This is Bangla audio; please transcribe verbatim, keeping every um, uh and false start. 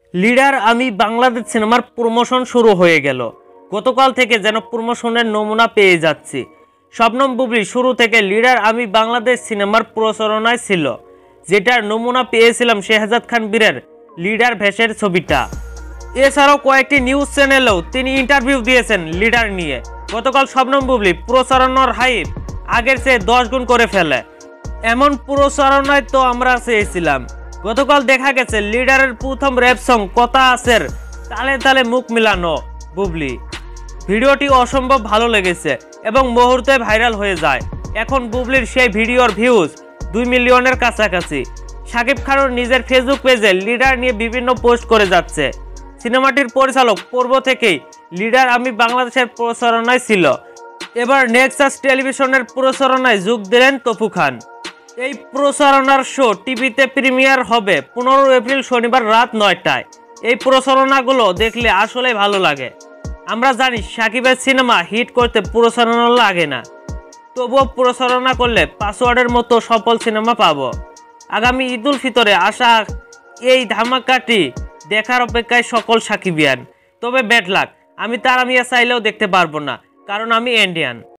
লিডার আমি বাংলাদেশ সিনেমার প্রমোশন শুরু হয়ে গেল। গতকাল থেকে যেন প্রমোশনের নমুনা পেয়ে যাচ্ছি। শবনম বুবলি শুরু থেকে লিডার আমি বাংলাদেশ সিনেমার প্রচারণায় ছিল, যেটার নমুনা পেয়েছিলাম শেহজাদ খান বীরের লিডার ভেসের ছবিটা। এছাড়াও কয়েকটি নিউজ চ্যানেলেও তিনি ইন্টারভিউ দিয়েছেন লিডার নিয়ে। গতকাল শবনম বুবলি প্রচারণার হাইপ আগের চেয়ে দশ গুণ করে ফেলে। এমন প্রচারণায় তো আমরা চেয়েছিলাম। গতকাল দেখা গেছে লিডারের প্রথম র্যাপ সং কথা আছের তালে তালে মুখ মিলানো বুবলি। ভিডিওটি অসম্ভব ভালো লেগেছে এবং মুহূর্তে ভাইরাল হয়ে যায়। এখন বুবলির সেই ভিডিওর ভিউজ দুই মিলিয়নের কাছাকাছি। শাকিব খানও নিজের ফেসবুক পেজে লিডার নিয়ে বিভিন্ন পোস্ট করে যাচ্ছে। সিনেমাটির পরিচালক পূর্ব থেকেই লিডার আমি বাংলাদেশের প্রচারণায় ছিল। এবার নেক্সাস টেলিভিশনের প্রচারণায় যোগ দিলেন তপু খান। এই প্রচারণার শো টিভিতে প্রিমিয়ার হবে পনেরো এপ্রিল শনিবার রাত নয়টায়। এই প্রচারণাগুলো দেখলে আসলে ভালো লাগে। আমরা জানি শাকিবের সিনেমা হিট করতে প্রচারণা লাগে না, তবুও প্রচারণা করলে পাসওয়ার্ডের মতো সফল সিনেমা পাবো। আগামী ঈদ উল ফিতরে আসা এই ধামাকাটি দেখার অপেক্ষায় সকল শাকিবিয়ান। তবে ব্যাড লাক, আমি তারা মিয়া চাইলেও দেখতে পারবো না, কারণ আমি ইন্ডিয়ান।